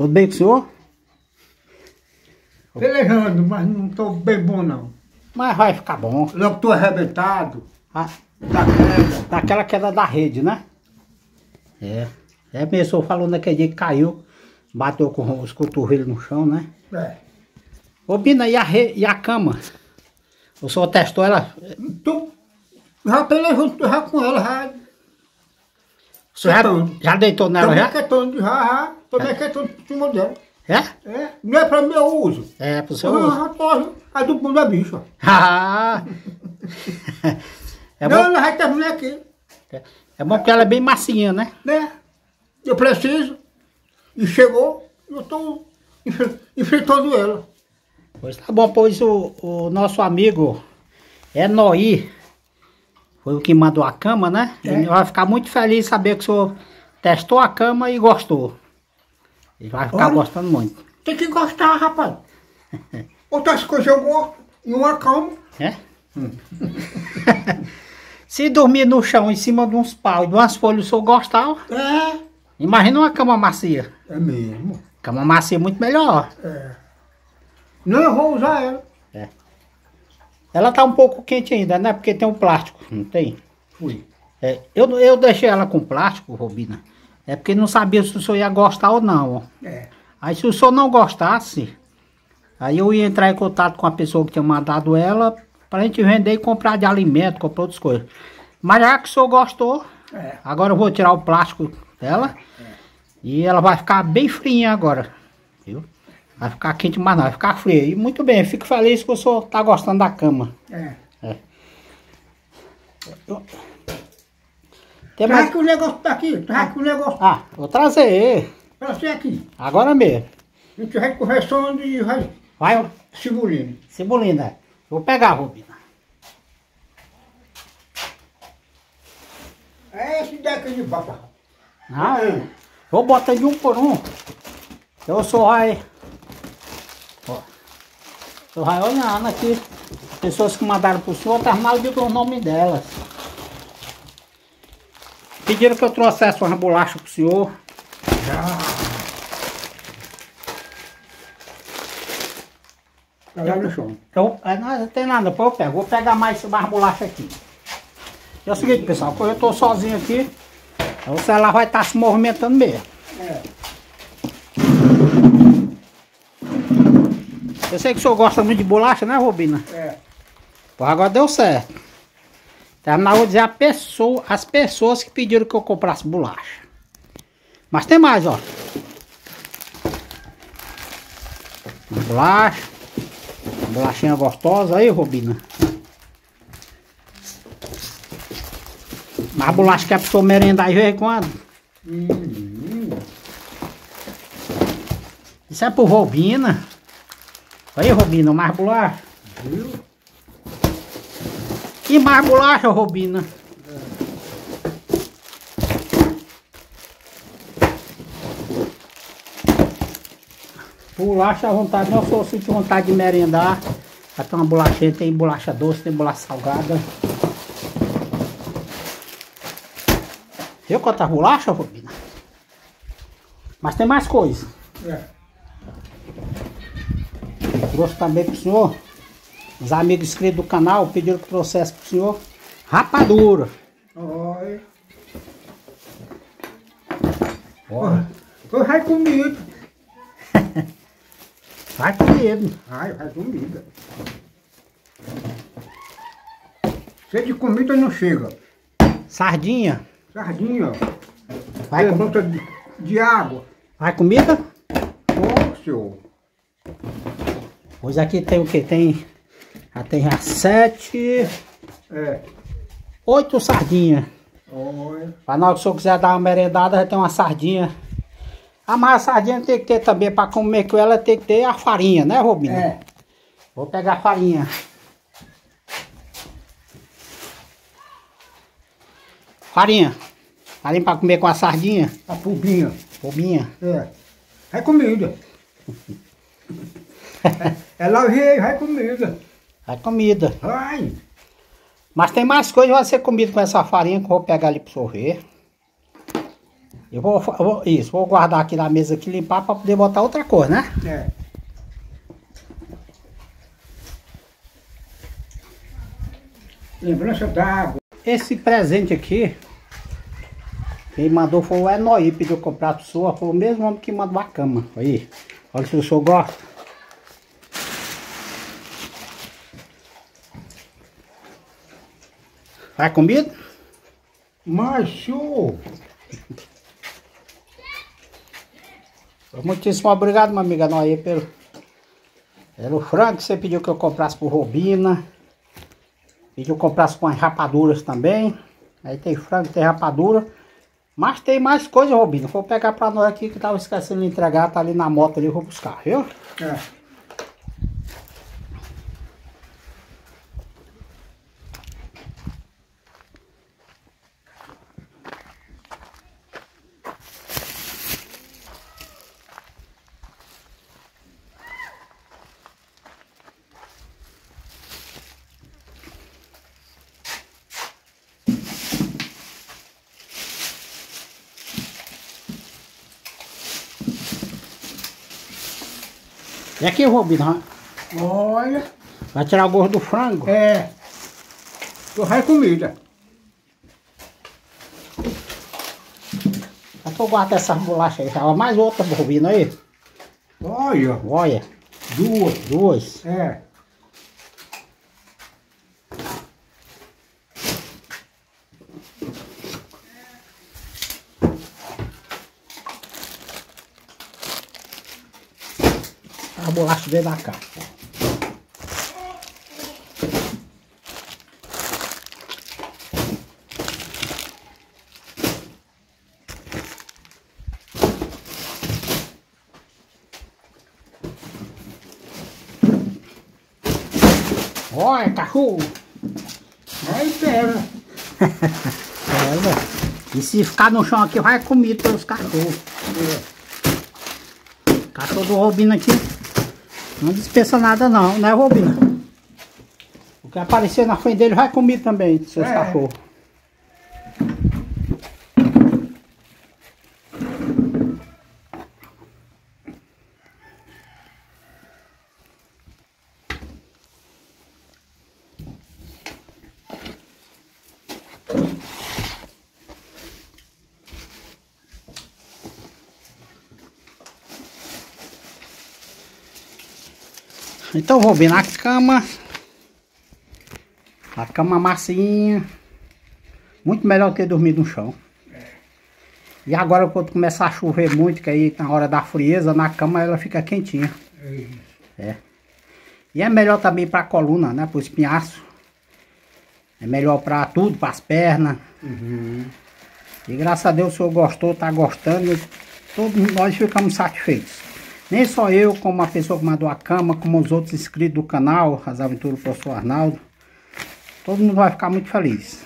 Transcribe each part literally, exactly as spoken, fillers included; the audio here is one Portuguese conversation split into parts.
Tudo bem com o senhor? Pelejando, mas não tô bem bom não. Mas vai ficar bom. Logo tô arrebentado. Ah, Da queda. daquela queda da rede, né? É. É mesmo, o senhor falou naquele dia que caiu, bateu com os cotovelos no chão, né? É. Ô Bina, e a, re... e a cama? O senhor testou ela? Tô, já pelejando já com ela, já. O senhor já, Quietando. já deitou nela Tô já? me quietando, já, já. Tô me quietando por cima dela. É? É. Não é pra meu uso. É, pro Eu senhor. já tô, a do mundo é bicho. Ah! É Não, bom, ela vai terminar aqui. é bom porque ela é bem macinha, né? Né? Eu preciso. E chegou, eu tô enf- enfrentando ela. Pois tá bom, pois o, o nosso amigo Enoí foi o que mandou a cama, né? É. Ele vai ficar muito feliz em saber que o senhor testou a cama e gostou. Ele vai ficar Olha. gostando muito. Tem que gostar, rapaz. Outras coisas eu gosto. E uma cama. É? Se dormir no chão, em cima de uns pau e de umas folhas, o senhor gostava, É. imagina uma cama macia. É mesmo. Cama macia é muito melhor. É. Não, eu vou usar ela. Ela tá um pouco quente ainda, né? Porque tem um plástico, não tem? Fui. É, eu, eu deixei ela com plástico, Robina. É porque não sabia se o senhor ia gostar ou não. Ó. É. Aí se o senhor não gostasse, aí eu ia entrar em contato com a pessoa que tinha mandado ela pra gente vender e comprar de alimento, comprar outras coisas. Mas já que o senhor gostou, É. agora eu vou tirar o plástico dela e ela vai ficar bem fria agora, viu? Vai ficar quente, mas não, vai ficar fria. E muito bem, eu fico feliz que o senhor tá gostando da cama. É. Tem Traz mais... que o negócio tá aqui. Traz que o negócio Ah, vou trazer. pra você aqui. Agora mesmo. A gente vai conversando e vai Vai, segurando. Cebulina. Vou pegar, Robina. É esse daqui de baba. Ah, eu vou botar de um por um. Eu sou vai. Ó. Eu vai olhando aqui. Pessoas que mandaram pro senhor, terminaram de o nome delas. Pediram que eu trouxesse uma bolacha pro senhor. Tá lá no chão. Então, é, não tem nada, depois eu pego. Vou pegar mais, mais bolacha aqui. É o seguinte, pessoal, quando eu tô sozinho aqui, o celular vai estar se movimentando mesmo. É. Eu sei que o senhor gosta muito de bolacha, né, Robina? É. Pô, agora deu certo. Terminar, vou dizer a pessoa, as pessoas que pediram que eu comprasse bolacha. Mas tem mais, ó. Uma bolacha. Uma bolachinha gostosa aí, Robina. Mas bolacha que é pra pessoa merendar de vez em quando. Hum, Isso é pro Robina. Aí, Robina, mais bolacha. viu? E mais bolacha, Robina. Bolacha à vontade, não sou sinto vontade de merendar. Aqui tem uma bolachinha, tem bolacha doce, tem bolacha salgada. Viu quantas bolachas, Robina? Mas tem mais coisa. É. Trouxe também pro senhor. Os amigos inscritos do canal pediram que trouxesse pro senhor rapadura. Oi. Ó, Eu vai comigo. vai com medo. Vai, vai comida. Cheio de comida não chega. Sardinha. Sardinha, ó. Vai, com... Pergunta de, de água. vai comida? Ô, senhor. Pois aqui tem o que? Tem. Já tem já sete. É. Oito sardinhas. Oi. Pra na hora que o senhor quiser dar uma merendada, já tem uma sardinha. Ah, mas a sardinha tem que ter também, pra comer com ela tem que ter a farinha, né, Robina? É. Vou pegar a farinha. Farinha. Farinha pra comer com a sardinha. A pubinha. Robinha. É. Vai comida. Ela veio, vai comida. É comida. Vai. Mas tem mais coisa, vai ser comida com essa farinha que eu vou pegar ali pro senhor ver. Eu vou, eu vou, isso, vou guardar aqui na mesa aqui, limpar para poder botar outra cor, né? É. Lembrança d'água. Esse presente aqui, quem mandou foi o Enoí, pediu comprar pro senhor, foi o mesmo homem que mandou a cama. Aí, olha se o senhor gosta. Vai comigo? Mas, senhor... Muitíssimo obrigado, meu amigo Enoí, pelo, pelo frango que você pediu que eu comprasse por Robina. Pediu que eu comprasse com as rapaduras também. Aí tem frango, tem rapadura. Mas tem mais coisa, Robina. Vou pegar pra nós aqui que tava esquecendo de entregar. Tá ali na moto ali, eu vou buscar, viu? É. E aqui, Robina, Olha. vai tirar o gosto do frango? É. Torrar comida. Eu tô guardando essas bolachas aí. Tava mais outra, Robina, aí. Olha. Olha. Duas. Duas. É. A bolacha dentro da caixa. Olha, cachorro! Aí pega. É, né? E se ficar no chão aqui, vai comido pelos cachorros. É. Cachorro do Robina aqui não dispensa nada não, né, Robina? O que aparecer na frente dele vai comido também, seus É. cachorros. Então, Robina, a cama, a cama massinha, muito melhor que dormir no chão. E agora quando começar a chover muito, que aí na hora da frieza, na cama ela fica quentinha. É. E é melhor também para a coluna, né, para o espinhaço. É melhor para tudo, para as pernas. Uhum. E graças a Deus o senhor gostou, tá gostando, e todos nós ficamos satisfeitos. Nem só eu, como a pessoa que mandou a cama, como os outros inscritos do canal, As Aventuras do Professor Arnaldo. Todo mundo vai ficar muito feliz.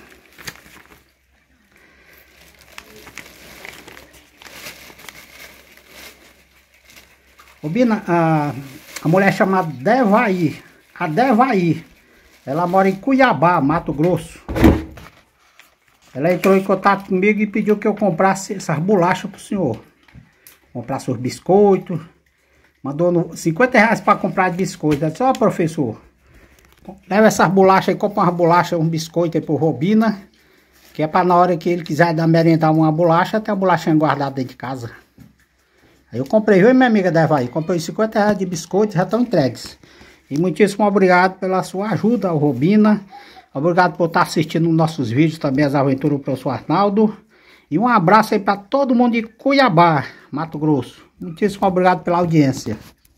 Robina, a, a mulher chamada Devaí, a Devaí, ela mora em Cuiabá, Mato Grosso. Ela entrou em contato comigo e pediu que eu comprasse essas bolachas pro senhor. Comprasse os biscoitos. Mandou cinquenta reais para comprar de biscoito. Eu disse, ó, professor, leva essas bolachas aí, compra umas bolachas, um biscoito aí pro Robina, que é para na hora que ele quiser dar merendar uma bolacha, ter a bolachinha guardada dentro de casa. Aí eu comprei, viu, minha amiga Devaí? Comprei cinquenta reais de biscoito, já estão entregues. E muitíssimo obrigado pela sua ajuda, Robina. Obrigado por estar assistindo nossos vídeos também, As Aventuras do Professor Arnaldo. E um abraço aí para todo mundo de Cuiabá, Mato Grosso. Muitíssimo obrigado pela audiência.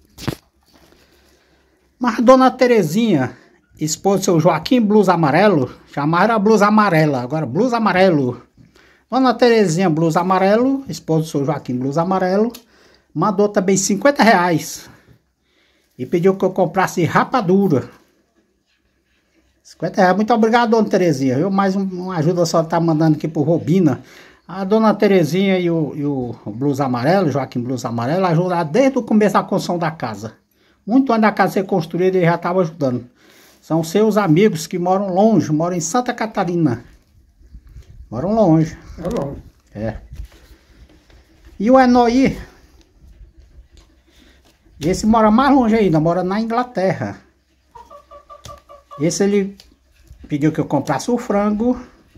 Mas Dona Terezinha, esposa do seu Joaquim Blusa Amarelo, chamaram a Blusa Amarela, agora Blusa Amarelo. Dona Terezinha Blusa Amarelo, esposa do seu Joaquim Blusa Amarelo, mandou também cinquenta reais. E pediu que eu comprasse rapadura. cinquenta reais, muito obrigado, Dona Terezinha. Eu mais um, uma ajuda só tá mandando aqui pro Robina. A Dona Terezinha e o, e o Blusa Amarelo, Joaquim Blusa Amarelo, ajudaram desde o começo da construção da casa. Muito antes da casa ser construída, ele já estava ajudando. São seus amigos que moram longe, moram em Santa Catarina. Moram longe. É longe. É. E o Enoí, esse mora mais longe ainda, mora na Inglaterra. Esse ele pediu que eu comprasse o frango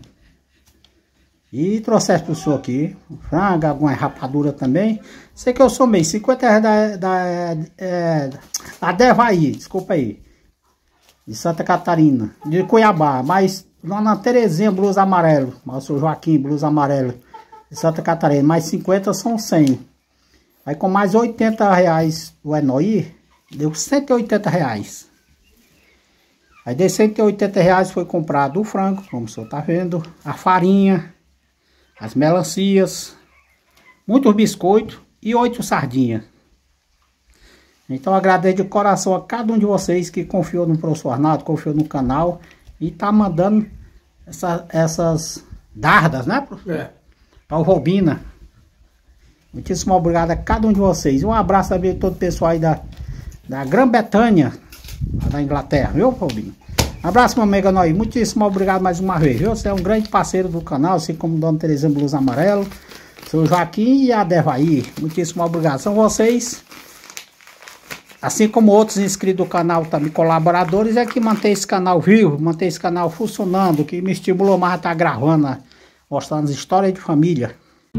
e trouxesse pro senhor aqui. Frango, alguma rapadura também. Sei que eu sou meio cinquenta reais da, da, é, da Devaí, desculpa aí. De Santa Catarina, de Cuiabá, mas lá na Terezinha, blusa amarelo. Mas o senhor Joaquim, blusa amarelo. De Santa Catarina, mais cinquenta são cem. Aí com mais oitenta reais o Enoí, deu cento e oitenta reais. Aí de cento e oitenta reais foi comprado o frango, como o senhor tá vendo, a farinha, as melancias, muitos biscoitos e oito sardinhas. Então agradeço de coração a cada um de vocês que confiou no professor Arnaldo, confiou no canal e tá mandando essa, essas dardas, né, professor? É. Para o Robina. Muitíssimo obrigado a cada um de vocês. Um abraço também a todo o pessoal aí da, da Grã-Bretanha, da Inglaterra, viu, Robinho? Abraço, meu amigo Enoí. Muitíssimo obrigado mais uma vez, viu? Você é um grande parceiro do canal, assim como Dona Terezinha Blusa Amarelo, seu Joaquim e a Devaí. Muitíssimo obrigado. São vocês, assim como outros inscritos do canal, também colaboradores, é que mantém esse canal vivo, mantém esse canal funcionando, que me estimulou mais a estar gravando, mostrando as histórias de família.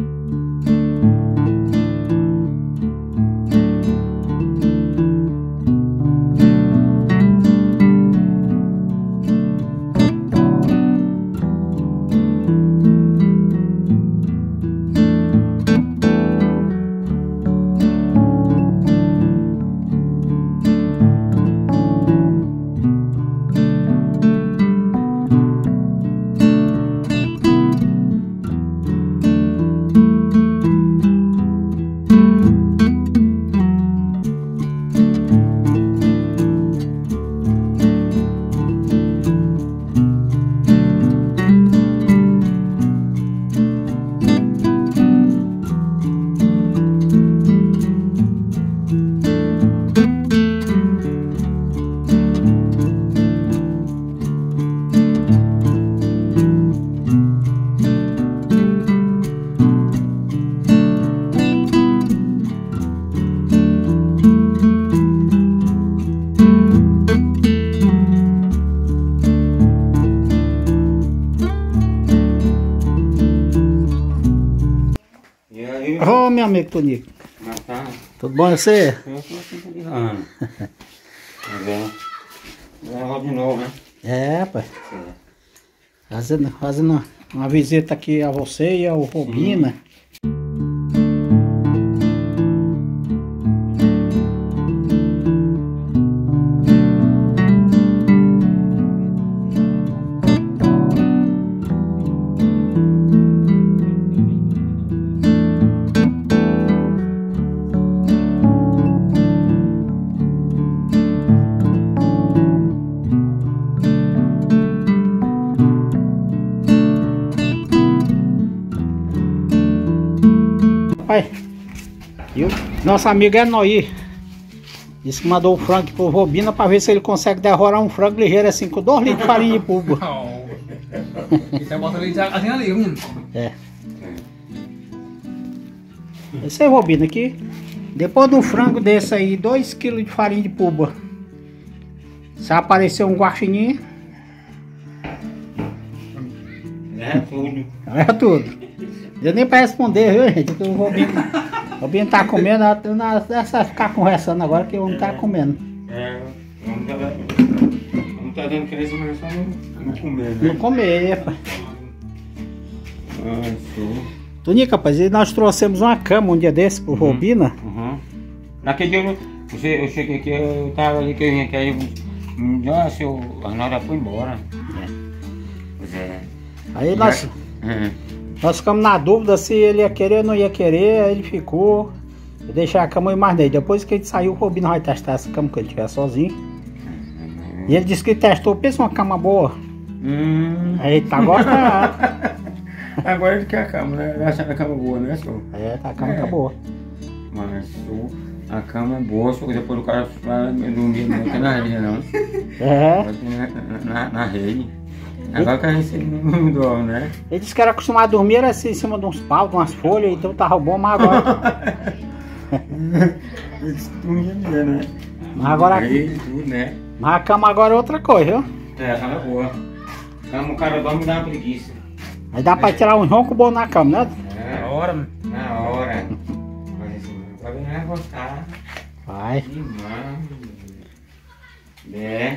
Ô, meu amigo Tonico. Mas tá. Tudo bom você? Eu tô assim, tô ligando. Mas é. É de novo, né? É, pai. Fazendo, fazendo uma visita aqui a você e ao Robina. Pai, e o nosso amigo Enoí disse que mandou o frango pro Robina para ver se ele consegue derrorar um frango ligeiro assim com dois litros de farinha de pulga. Kita bota ali assim ali, menino. É. Esse aí, Robina, aqui. Depois de um frango desse aí, dois quilos de farinha de pulga. Se aparecer um guaxinim, É tudo. é tudo. Deu nem pra responder, viu, gente? O Robinho, o Robinho tá comendo, essa ficar conversando agora que o homem tá comendo. É, vamos tá, vamos tá dando crescimento, mas só não, não comer, né? Não comer, pai. Ah, sim. Tonico, rapaz, e nós trouxemos uma cama um dia desse pro Uhum. Robina. Uhum. Naquele dia eu, eu, eu cheguei aqui, eu tava ali que eu vim aqui, aí eu, nossa, o Arnaldo foi embora. É. Pois é. Aí nós, Uhum. nós ficamos na dúvida se ele ia querer ou não ia querer, aí ele ficou. Eu deixei a cama e mais nele. Depois que ele saiu, o Robinho vai testar essa cama quando ele estiver sozinho. Uhum. E ele disse que testou, pensa uma cama boa. Hum. Aí ele tá gostando. Agora ele quer a cama, né? Achando a cama boa, né, senhor? É, tá, a cama É. tá boa. Mas o, a cama é boa, só que depois o cara vai dormir não tem na rede, não. É, Vai dormir na, na, na rede. Agora que a gente mudou, né? Ele disse que era acostumado a dormir era assim, em cima de uns paus, de umas folhas, então tava bom, mas agora. Eu disse que dormia mesmo, né? Mas agora. Aí, tudo, né? Mas a cama agora é outra coisa, viu? É, a cama é boa. A cama o cara dorme e dá uma preguiça. Aí dá pra tirar um ronco bom na cama, né? É, Na hora, mano. na hora. Mas assim, agora ele vai gostar. Vai. Demais. É.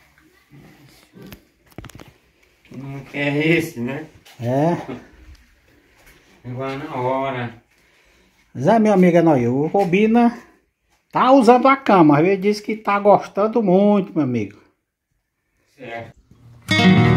Não quer esse, né? É. Agora na hora. Zé, meu amigo, é nóis. O Robina tá usando a cama. Ele disse que tá gostando muito, meu amigo. Certo.